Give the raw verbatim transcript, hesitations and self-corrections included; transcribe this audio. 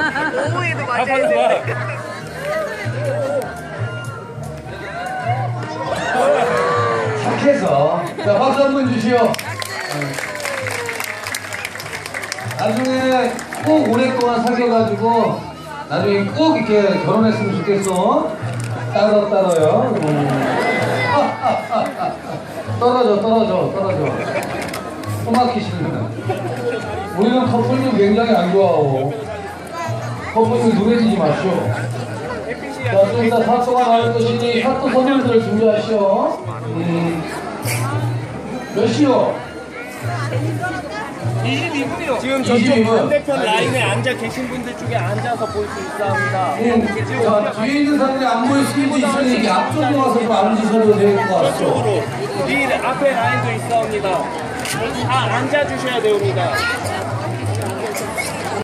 오후에도 맞아야 돼. 착해서. 자, 박수 한번 주시오. 나중에 꼭 오랫동안 사귀어가지고 나중에 꼭 이렇게 결혼했으면 좋겠어. 따로 따로요. 떨어져 떨어져 떨어져. 또 막히시는. 우리는 커플링 굉장히 안 좋아하고 커플링 누래지지 마시오. 자, 좀 이따 사또가 나올 것이니 사또 선물들 준비하시오. 음, 몇 시요? 이십이 분이요. 지금 이십이 분. 저쪽 반대편 라인에 앉아 계신 분들 중에 앉아서 볼 수 있습니다. 음, 자, 뒤에 있는 사람들이 안 보일 수도 있으니 앞쪽으로 와서 좀 앉으셔도 될 것 같죠. 저쪽으로. 이 앞에 라인도 있습니다. 다 앉아 주셔야 됩니다.